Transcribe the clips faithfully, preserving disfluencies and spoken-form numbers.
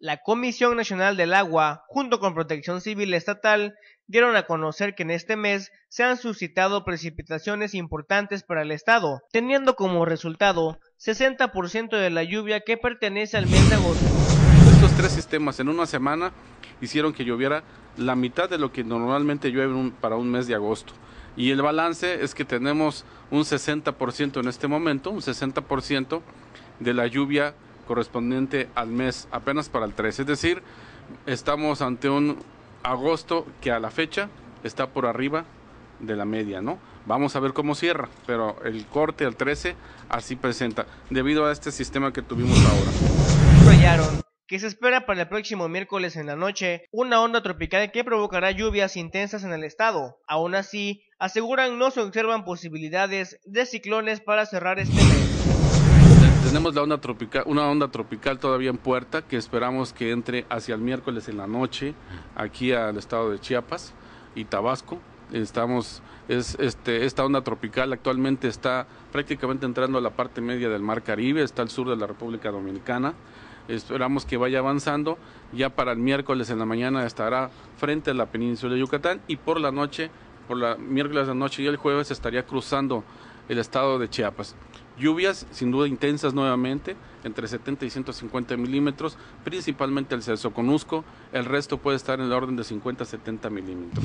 La Comisión Nacional del Agua, junto con Protección Civil Estatal, dieron a conocer que en este mes se han suscitado precipitaciones importantes para el estado, teniendo como resultado sesenta por ciento de la lluvia que pertenece al mes de agosto. Estos tres sistemas en una semana hicieron que lloviera la mitad de lo que normalmente llueve un, para un mes de agosto. Y el balance es que tenemos un sesenta por ciento en este momento, un sesenta por ciento de la lluvia correspondiente al mes apenas para el trece, es decir, estamos ante un agosto que a la fecha está por arriba de la media, ¿no? Vamos a ver cómo cierra, pero el corte al trece así presenta, debido a este sistema que tuvimos ahora. Subrayaron que se espera para el próximo miércoles en la noche una onda tropical que provocará lluvias intensas en el estado. Aún así, aseguran no se observan posibilidades de ciclones para cerrar este mes. Tenemos la onda tropical, una onda tropical todavía en puerta que esperamos que entre hacia el miércoles en la noche aquí al estado de Chiapas y Tabasco. Estamos, es, este, esta onda tropical actualmente está prácticamente entrando a la parte media del Mar Caribe, está al sur de la República Dominicana. Esperamos que vaya avanzando, ya para el miércoles en la mañana estará frente a la península de Yucatán y por la noche, por la miércoles de la noche y el jueves estaría cruzando el estado de Chiapas. Lluvias sin duda intensas nuevamente, entre setenta y ciento cincuenta milímetros, principalmente el Celsoconusco, el resto puede estar en el orden de cincuenta a setenta milímetros.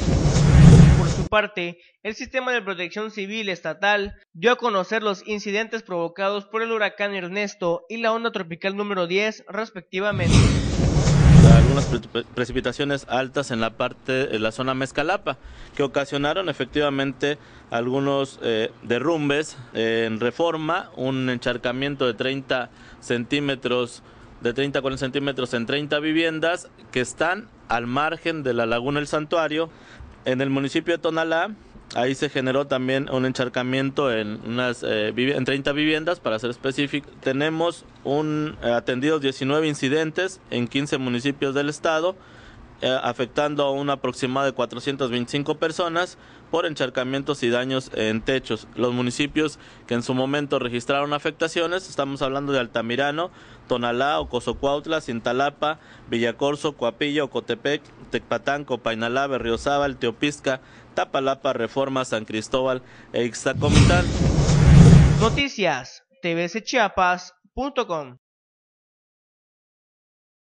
Por su parte, el Sistema de Protección Civil Estatal dio a conocer los incidentes provocados por el huracán Ernesto y la onda tropical número diez, respectivamente. Algunas pre precipitaciones altas en la parte, en la zona Mezcalapa, que ocasionaron efectivamente algunos eh, derrumbes eh, en Reforma, un encharcamiento de treinta centímetros, de treinta a cuarenta centímetros en treinta viviendas que están al margen de la Laguna El Santuario. En el municipio de Tonalá, ahí se generó también un encharcamiento en unas eh, en treinta viviendas, para ser específico. Tenemos un eh, atendidos diecinueve incidentes en quince municipios del estado, eh, afectando a un aproximado de cuatrocientas veinticinco personas por encharcamientos y daños en techos. Los municipios que en su momento registraron afectaciones, estamos hablando de Altamirano, Tonalá, Ocosocuautla, Cintalapa, Villacorso, Coapilla, Ocotepec, Tecpatán, Copainalá, Berriozábal, Teopisca, Tapalapa, Reforma, San Cristóbal e Ixtacomitán. Noticias T V C Chiapas punto com